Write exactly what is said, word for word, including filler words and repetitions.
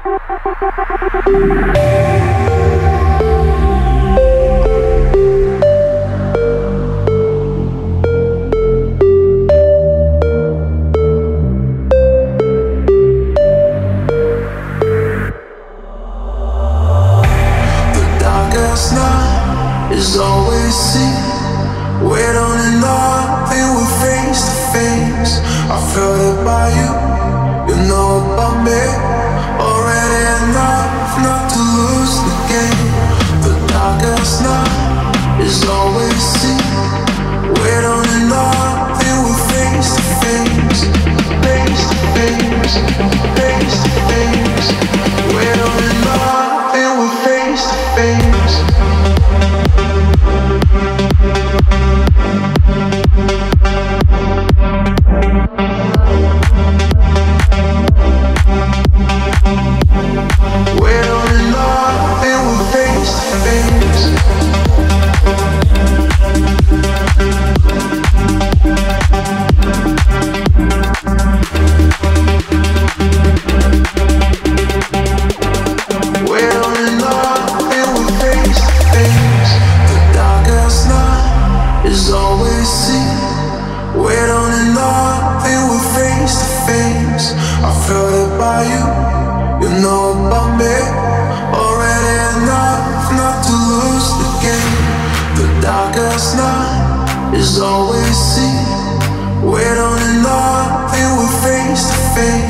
Is always seen. Wait on and nothing, we're face to face. I felt it by you, you know about me. Already enough not to lose the game. The darkest night is always seen. Wait on and nothing, we're face to face. Face to face, face to face. Wait on and nothing, we're face to face. Is always seen. Wait on and nothing, we're face to face.